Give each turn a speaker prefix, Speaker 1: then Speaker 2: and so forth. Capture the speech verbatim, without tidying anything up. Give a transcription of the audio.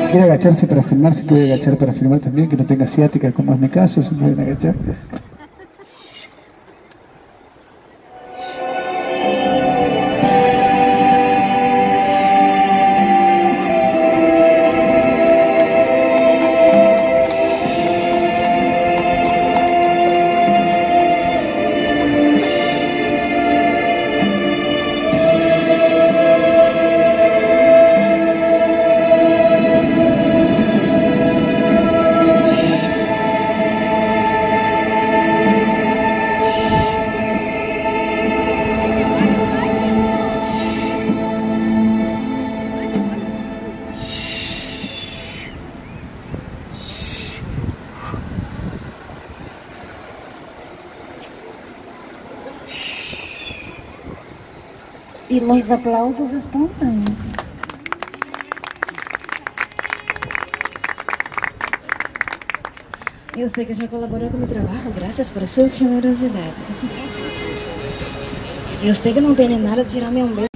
Speaker 1: quiere agacharse para filmar, se puede agachar para filmar también, que no tenga asiática, como es mi caso, se pueden agachar.
Speaker 2: Y los aplausos espontáneos. Y usted que ya colaboró con mi trabajo, gracias por su generosidad. Y usted que no tiene nada, tirarme un beso.